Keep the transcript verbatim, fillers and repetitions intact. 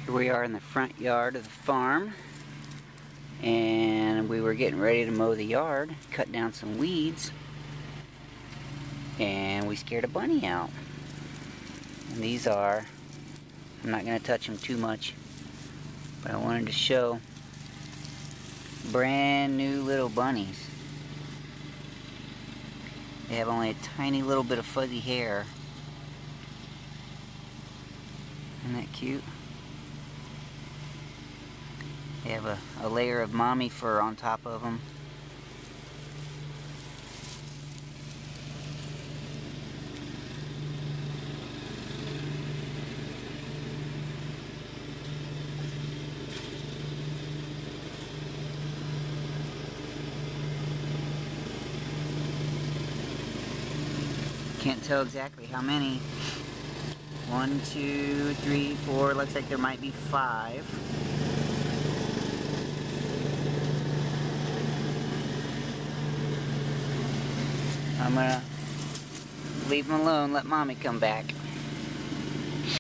Here we are in the front yard of the farm, and we were getting ready to mow the yard, cut down some weeds, and we scared a bunny out. And these are, I'm not going to touch them too much, but I wanted to show brand new little bunnies. They have only a tiny little bit of fuzzy hair. Isn't that cute? They have a, a layer of mommy fur on top of them. Can't tell exactly how many. One, two, three, four. Looks like there might be five. I'm gonna leave them alone, let mommy come back.